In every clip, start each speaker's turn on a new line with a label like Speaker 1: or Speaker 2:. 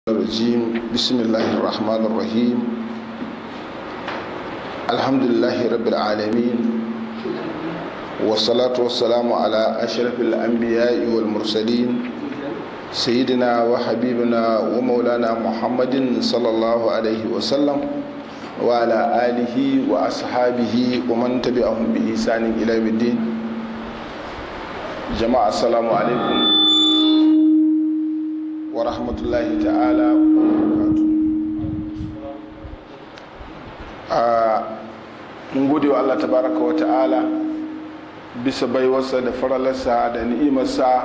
Speaker 1: الرجيم بسم الله الرحمن الرحيم الحمد لله رب العالمين والصلاة والسلام على أشرف الأنبياء والمرسلين سيدنا وحبيبنا ومولانا محمد صلى الله عليه وسلم وعلى آله وأصحابه ومن تبعهم بإحسان إلى يوم الدين. جماعة السلام عليكم wa rahmatullahi ta'ala wa barakatuh. Mun gode wa Allah tabaraka wa ta'ala bisa baiwarsa da faralarsa da ni'imarsa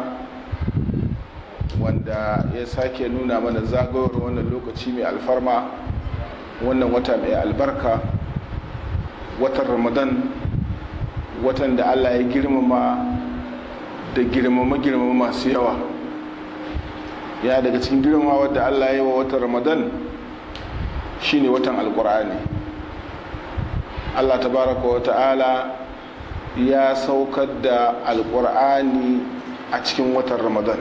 Speaker 1: wanda ya sake nuna mana zagayowar wannan lokaci mai alfarma, wannan wata mai albarka, watan Ramadan, watan da Allah ya girmama da girmama masu yawa. Ya daga cikin girmamawar da Allah ya yi wa watan Ramadan shine watan Alkur'ani. Allah tabaraka wa ta'ala ya saukar da Alkur'ani a cikin watan Ramadan.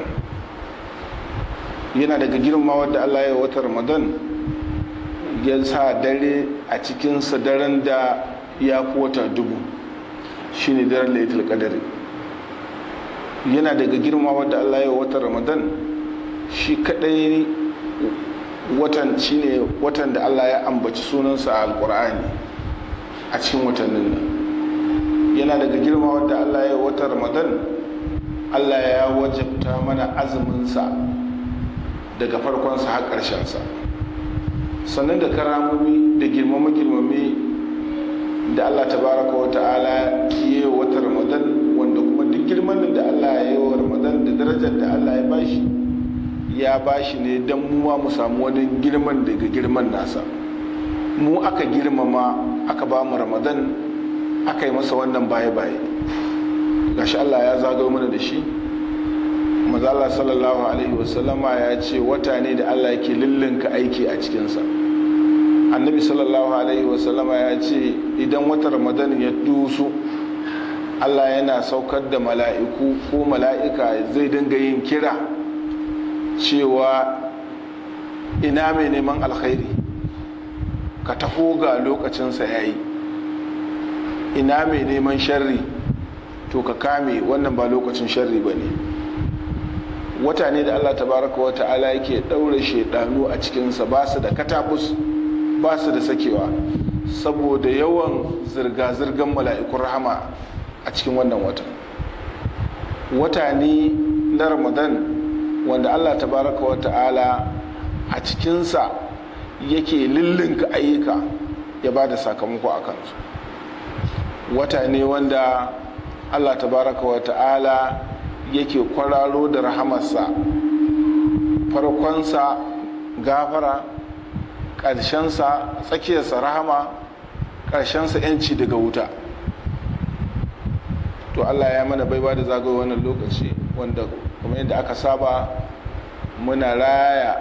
Speaker 1: Yana daga girmamawar da Allah ya yi wa watan Ramadan ya sa dare a cikinsa daren da ya fi wata 1000 shine daren Lailatul Qadr. Yana daga girmamawar da Allah ya yi wa watan Ramadan shi kadai watan shine watan da Allah ya ambaci sunansa a alkur'ani a cikin watannin nan. Yana daga girma wadda Allah ya watan Ramadan, Allah ya wajabta mana azuminsa daga farkonsa har ƙarshensa, sannan da karamomi da girmame da Allah tabaraka wa ta'ala ya yi watan Ramadan, wanda kuma duk girman da Allah ya yi wa Ramadan da darajar da Allah ya bashi ne don muwa mu samu wani girman daga girman nasa. Mu aka girmama, aka ba mu Ramadan, aka yi masa wannan baye-baye. Gashi Allah ya zagayo mana da shi. Manzo Allah sallallahu alaihi wasallama ya ce wata ne da Allah yake lullunka aiki a cikinsa. Annabi sallallahu alaihi wasallama ya ce idan wata Ramadan ya dusu, Allah yana saukar da mala'iku ko mala'ika zai dinga yin kira cewa ina mai neman alkhairi ka taho ga lokacinsa ya yi, ina mai neman sharri to ka kame, wannan ba lokacin sharri ba ne. Wata ne da Allah tabaraka wa ta'ala yake ɗaure shaidanu a cikinsa, ba su da katabus, ba su da sakewa, saboda yawan zirga-zirgan mala'ikun rahama a cikin wannan wata ne na Ramadan wanda Allah tabaraka wa ta'ala a cikinsa yake lullunka ayyuka ya ba da sakamako a kansu. Wata ne wanda Allah tabaraka wa ta'ala yake kwararo da rahamarsa, farkonsa gafara, ƙarshensa tsakiyarsa rahama, ƙarshensa 'yanci daga wuta. To Allah ya mana baiwa da zagaye wannan lokaci wanda kuma yadda aka saba muna raya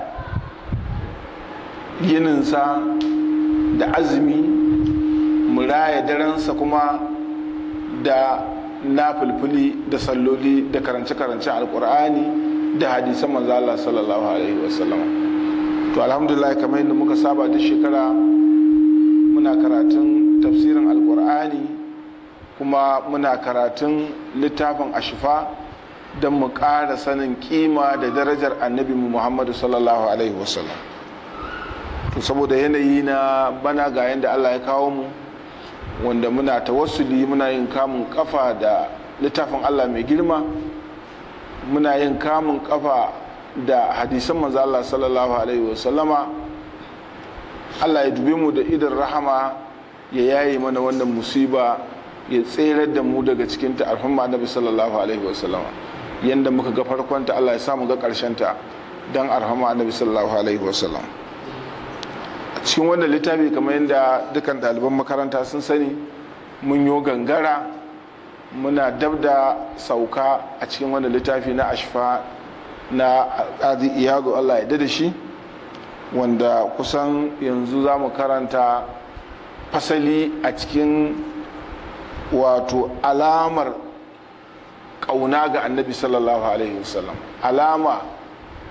Speaker 1: yininsa da azumi, mu raya darensa kuma da nafilfili da salloli da karance-karance alkur'ani da hadisan manzo Allah sallallahu alaihi wasallam. To alhamdulillah, kamar yadda muka saba duk shekara muna karatun tafsirin alkur'ani kuma muna karatun littafin ashifa don mu ƙara sanin kima da darajar annabi Muhammadu sallallahu alaihi wasallam. To saboda yanayi na bana ga yadda Allah ya kawo mu, wanda muna tawassuli, muna yin kamun kafa da littafin Allah mai girma, muna yin kamun kafa da hadisan manzo Allah sallallahu alaihi wasallama. Allah ya dube mu da idan rahama, ya yaye mana wannan musiba, ya tserar da mu daga cikin ta alhamma annabi sallallahu alaihi wasallama. Yanda muka ga farkonta, Allah ya samu ga ta don arhama annabi sallallahu alaihi wasallam. A cikin wannan littafi, kamar yadda dukkan ɗaliban makaranta sun sani, mun yo gangara, muna dab da sauka a cikin wannan littafi na ashfa na Qadi Iyadu, Allah ya dada shi, wanda kusan yanzu za mu karanta fasali a cikin wato alamar ƙauna ga annabi sallallahu alaihi wasallam, alama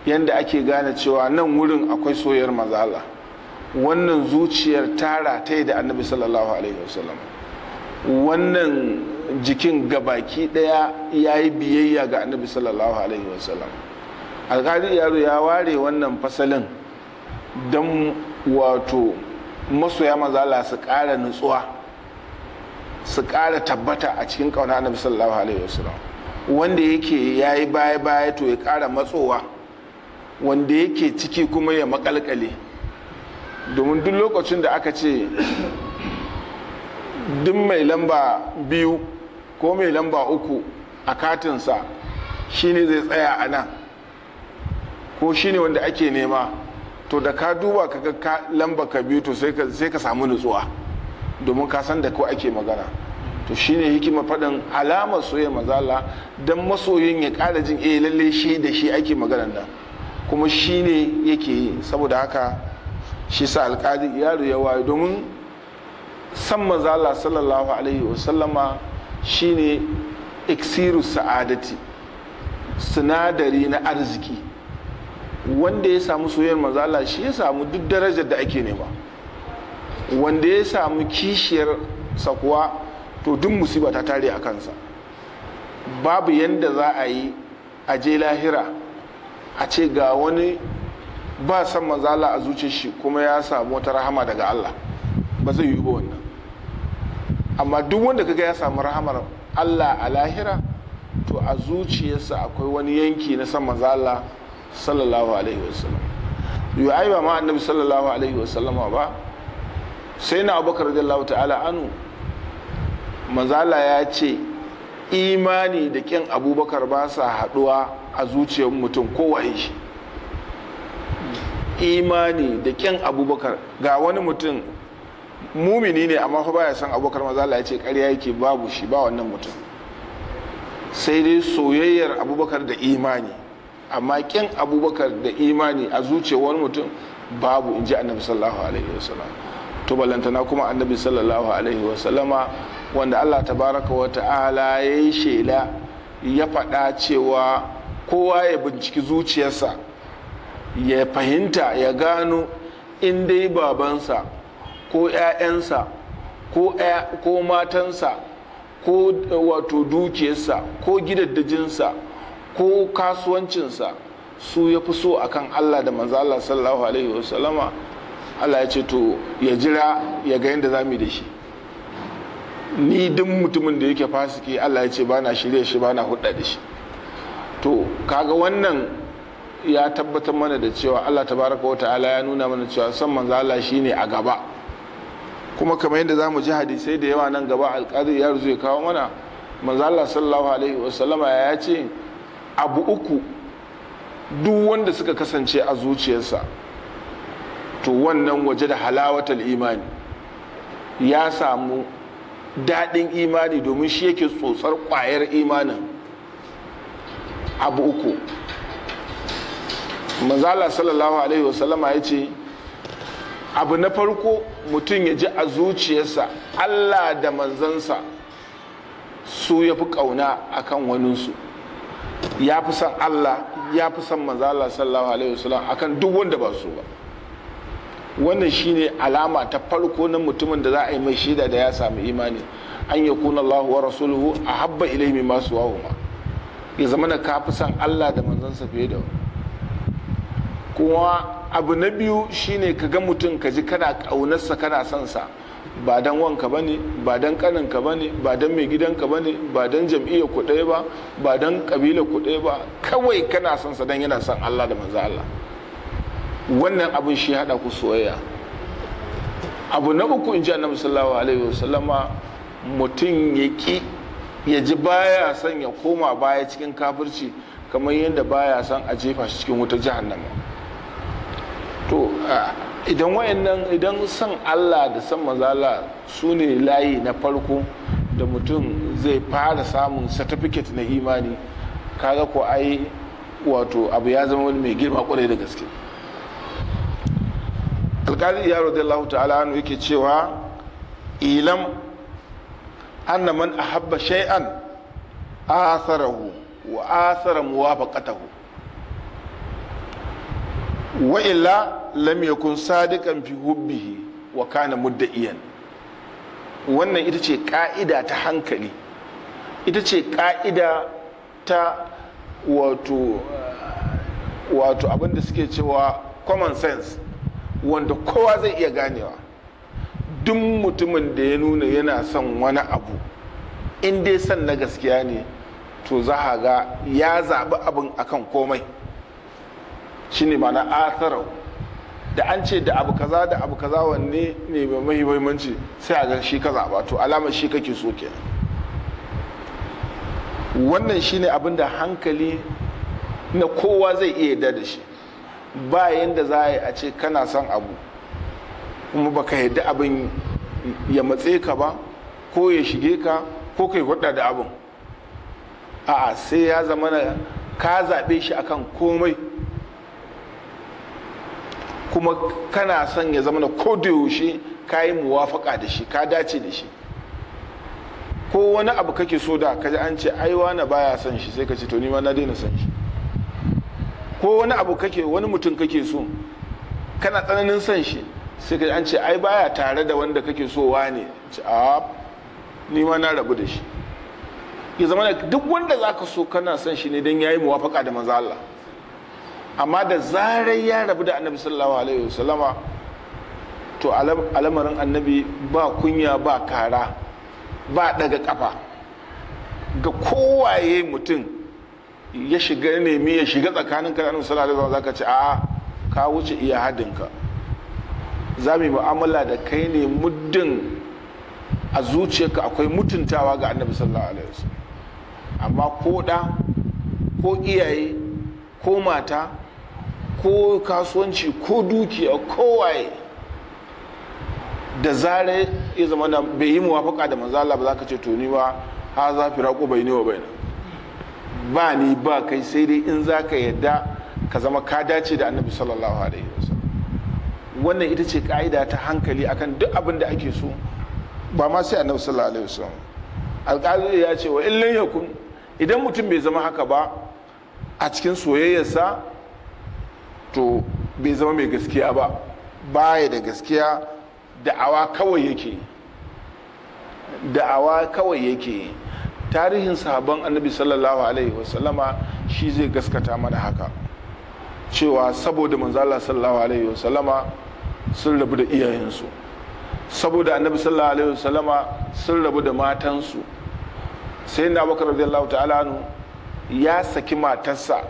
Speaker 1: yanda ake gane cewa nan wurin akwai soyayyar manzo Allah, wannan zuciyar tara ta da annabi sallallahu alaihi wasallam, wannan jikin gabaki daya ya yi biyayya ga annabi sallallahu alaihi wasallam. Alƙali yaro ya ware wannan fasalin don wato masoya mazala su ƙara nutsuwa, su ƙara tabbata a cikin ƙauna annabi sallallahu alaihi wasallam. Wanda yake ya yi baya to ya ƙara matsowa, wanda yake ciki kuma ya makalkale, domin duk lokacin da aka ce duk mai lamba 2 ko mai lamba 3 a katinsa shine zai tsaya a nan ko shine wanda ake nema, to da ka duba ka lamba ka 2 to sai ka samu nutsuwa, domin ka san da ko ake magana. To shine hikima faɗin alamar soyayya mazala don masoyin ya ƙara jin lalle shi da shi ake maganar nan, kuma shine yake yi. Saboda haka shi sa alƙadi yaro ya waye, domin san mazala sallallahu alaihi wasallama shine iksiru sa'adati, sinadari na arziki. Wanda ya samu soyayyar mazala shi ya samu duk darajar da ake nema, wanda ya samu kishiyar sakuwa to duk musiba ta tare a kansa. Babu yanda za a yi a je lahira a ce ga wani ba san mazala a zuciyar shi kuma ya samu wata rahama daga Allah, ba zai yi ba wannan. Amma duk wanda kaga ya samu rahamar Allah a lahira to a zuciyarsa akwai wani yanki na san mazala sallallahu alaihi wasallam. Yau ai ba ma annabi sallallahu alaihi wasallama ba, sai na Abubakar radiyallahu ta'ala anu, mazala ya ce imani da kin Abubakar ba sa haduwa a zuciyar mutum kowaye shi. Imani da kin Abubakar, ga wani mutum mumini ne amma fa baya san Abubakar, mazala ya ce ƙarya yake, babu shi, ba wannan mutum. Sai dai soyayyar Abubakar da imani, amma kin Abubakar da imani a zuciyar wani mutum babu, in ji annabi sallallahu alaihi wasallam. To balantana kuma annabi sallallahu alaihi wasallama wanda Allah tabaraka wa ta'ala ya yi shela ya faɗa cewa kowa ya binciki zuciyarsa ya fahimta ya gano in dai babansa ko 'ya'yansa ko matansa ko wato dukiyarsa ko gidaddajinsa ko kasuwancinsa su ya fi so akan Allah da manzo Allah sallallahu alaihi wasallama, Allah ya ce to ya jira ya ga yadda zamu da shi. Ni duk mutumin da yake fasiki Allah ya ce bana shirye shi, bana hudda da shi. To kaga wannan ya tabbatar mana da cewa Allah tabaraka wa ta'ala ya nuna mana cewa san manzo Allah shine a gaba. Kuma kamar yadda zamu ji hadisai da yawa nan gaba alƙadi ya zai kawo mana, manzo Allah sallallahu alaihi wasallama ya ce abu uku duk wanda suka kasance a zuciyarsa to wannan waje da halawatal imani, ya samu daɗin imani, domin shi yake tsotsar ƙwayar imanin. Abu uku manzala sallallahu alaihi wasallama ya ce abu na farko mutum ya ji a zuciyarsa Allah da manzansa su ya fi ƙauna akan waninsu, ya fi san Allah, ya fi san manzala sallallahu alaihi wasallam akan duk wanda ba su ba. Wannan shine alama ta farko na mutumin da za a yi mai shaida da ya sami imani, an yakuna Allah wa rasuluhu ahabba ilayhi mimma siwahuma, ya zama na ka fi san Allah da manzansa fiye da wani. Kuma abu na biyu shine ka ga mutum ka ji kana ƙaunarsa, kana son sa, ba dan wanka bane, ba dan kaninka bane, ba dan mai gidanka bane, ba dan jam'iyyar ku ɗaya ba, ba dan kabilar ku ɗaya ba, kawai kana son sa dan yana son Allah da manzo Allah. Wannan abin shi hada ku soyayya. Abu na uku, in ji annabi sallallahu alaihi wasallama, mutum ya ji baya son ya koma baya cikin kafirci kamar yadda baya son a jefa shi cikin wutar jahannama. To idan san Allah da san manzo Allah su ne layi na farko da mutum zai fara samun certificate na imani, kaga ko ai wato abu ya zama wani mai girma kwarai da gaske. Alƙali ya radiyallahu ta'ala anhu yake cewa ilam anna man ahabba shay'an atharahu wa athara muwafaqatahu. wa illa lam yakun sadiqan fi hubbihi wa kana mudda'iyan. Wannan ita ce ka'ida ta hankali, ita ce ka'ida ta wato abinda suke cewa common sense, wanda kowa zai iya ganewa. Duk mutumin da ya nuna yana son wani abu, in dai son na gaskiya ne, to za a ga ya zaɓi abin akan komai. Shine ma'ana atharau. Da an ce da abu kaza da abu kaza wanne ne mai muhimmanci, sai a ga shi ka zaɓa, to alamar shi kake so kenan. Wannan shine abin da hankali na kowa zai iya yarda da shi. Ba yanda za a ce kana son abu kuma baka yarda abin ya matse ka ba, ko ya shige ka, ko kai hudda da abin. A'a, sai ya zama ka zaɓe shi akan komai, kuma kana son ya zama na kodayaushe ka yi muwafaka da shi, ka dace da shi. Ko wani abu kake so da kaji an ce ai wani baya son shi, sai ka ce to ni ma na daina son shi. Ko wani abu wani mutum kake so, kana tsananin son shi, sai ka an ce ai baya tare da wanda kake so wane, ce a ni ma na rabu da shi. Ya zama duk wanda zaka so kana son shi ne dan yayi muwafaka da manzo Allah. Amma da zarar ya rabu da annabi sallallahu alaihi wasallama, to alamarin annabi ba kunya, ba kara, ba daga kafa ga kowaye mutum ya shiga nemi ya shiga tsakanin kan annabi sallallahu alaihi wasallam. Zaka ce a ka wuce iya hadinka, za mu yi mu'amala da kai ne muddin a zuciyarka akwai mutuntawa ga annabi sallallahu alaihi wasallam. Amma ko da, ko iyaye, ko mata, ko kasuwanci, ko dukiya, kowaye, da zarar ya zama da bai yi muwafaka da manzo Allah ba, za ka ce to ni ba ha za fi raƙo bai ne wa bai ba ni ba kai, sai dai in za ka yadda ka zama ka dace da annabi sallallahu alaihi wasallam. Wannan ita ce ka'ida ta hankali akan duk abin da ake so, ba ma sai annabi sallallahu alaihi wasallam. Alƙali ya ce wa illan yakun, idan mutum bai zama haka ba a cikin soyayyarsa, to bai zama mai gaskiya ba, baya da gaskiya, da'awa kawai yake. Tarihin sahabban annabi sallallahu alaihi wasallama shi zai gaskata mana haka, cewa saboda manzo Allah sallallahu alaihi wasallama sun rabu da iyayensu, saboda annabi sallallahu alaihi wasallama sun rabu da matansu. Sai na Abubakar radiyallahu ta'ala anhu ya saki matarsa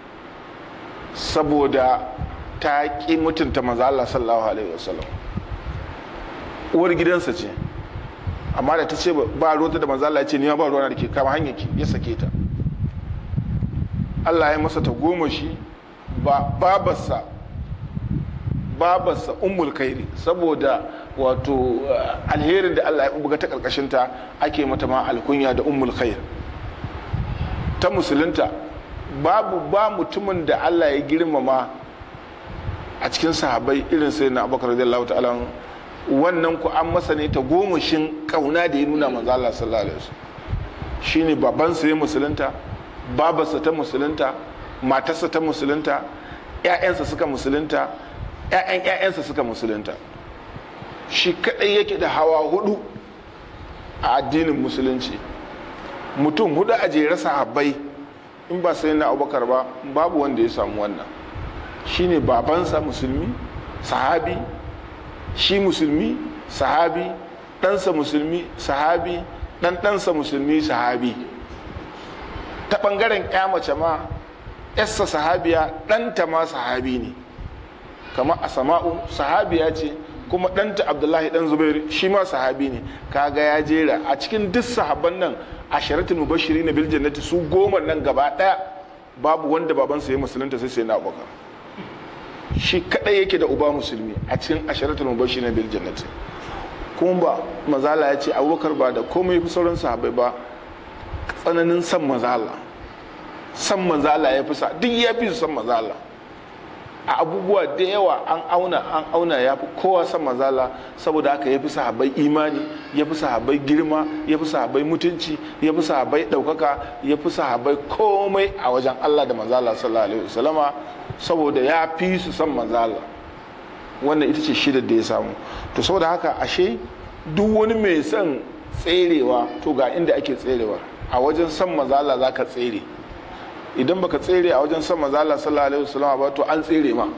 Speaker 1: saboda ta ƙi mutunta manzo Allah sallallahu alaihi wasallam. Uwar gidansa ce, amma da ta ce ba ruwanta da manzo Allah, ya ce ni ba ruwana da ke, kama hanyar ki, ya sake ta. Allah ya masa ta goma shi, babarsa ummul khairi, saboda wato alherin da Allah ya buga ta karkashin ta, ake mata ma alkunya da ummul khair. Ta musulunta, ba mutumin da Allah ya girmama a cikin sahabbai irin sai na Abubakar radiyallahu ta'ala. Wannan ku an masa ne ta gomashin kauna da ya nuna manzo Allah sallallahu alaihi wasallam. Shine babansa ya musulunta, babarsa ta musulunta, matarsa ta musulunta, ƴaƴansa suka musulunta, ƴaƴansa suka musulunta. Shi kadai yake da hawa hudu a addinin musulunci. Mutum hudu a jere sahabbai, in ba sai na Abubakar ba, babu wanda ya samu wannan. Shine babansa musulmi, sahabi, shi musulmi, sahabi, ɗansa musulmi, sahabi, ɗansa musulmi, sahabi. Ta ɓangaren mace ma, yarsa sahabiya, ɗanta ma sahabi ne. Kamar Asma'u sahabiya ce, kuma ɗanta Abdullahi ɗan Zubairu shi ma sahabi ne. Kaga ya jera a cikin duk sahabban nan, asharatul mubashirin bil jannati, su goma nan gaba ɗaya babu wanda babansa ya musulunta sai na Abubakar. Shi kadai yake da uba musulmi a cikin asharatul mubashirin bil jannati. Kuma ba mazala ya ce Abubakar ba da komai fi sauran sahabbai ba, tsananin san mazala. San mazala ya fi sa, duk ya fi san mazala. a abubuwa da yawa an auna ya fi kowa san manzala, saboda haka ya fi sahabbai imani, ya fi sahabbai girma, ya fi sahabbai mutunci, ya fi sahabbai ɗaukaka, ya fi sahabbai komai a wajen Allah da manzala sallallahu alaihi wasallama, saboda ya fi su san manzala. Wannan ita ce shidar da ya samu. To saboda haka ashe duk wani mai son tserewa to ga inda ake tserewa, a wajen san manzala za ka tsere. Idan baka tsere a wajen san manzo Allah sallallahu alaihi wasallam ba to an tsere ma.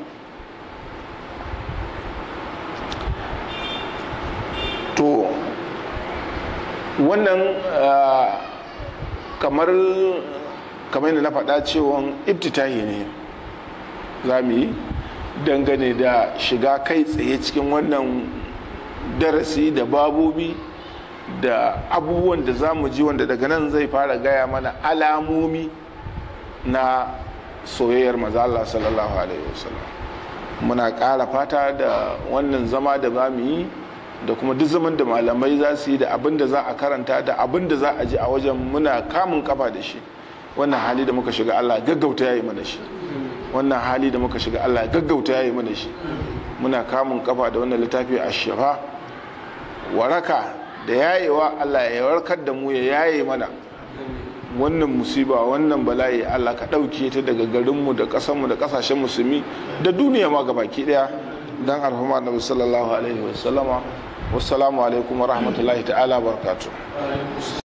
Speaker 1: To wannan kamar yadda na faɗa cewa ibtitahi ne za mu yi dangane da shiga kai tsaye cikin wannan darasi da babobi da abubuwan da za mu ji, wanda daga nan zai fara gaya mana alamomi na soyayyar manzo Allah sallallahu alaihi wasallam. Muna ƙara fata da wannan zama da za mu yi da kuma duk zaman da malamai za su yi da abin da za a karanta da abin da za a ji a wajen, muna kamun kafa da shi. Wannan hali da muka shiga Allah gaggauta yayi mana shi. Wannan hali da muka shiga Allah gaggauta yayi mana shi. Muna kamun kafa da wannan littafi Ash-Shifa, waraka da yayewa. Allah ya warkar da mu, ya yaye mana wannan musiba, wannan bala'i. Allah ka ɗauke ta daga garinmu da ƙasarmu da ƙasashen musulmi da duniya ma gabaki ɗaya, dan arhama Annabi sallallahu alaihi wasallama. Wassalamu alaikum wa rahmatullahi ta'ala barakatuh.